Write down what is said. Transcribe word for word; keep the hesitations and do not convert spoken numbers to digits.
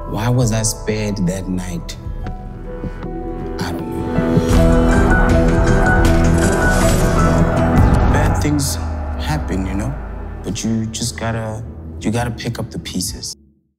Why was I spared that night? I don't know. Bad things happen, you know? But you just gotta, you gotta pick up the pieces.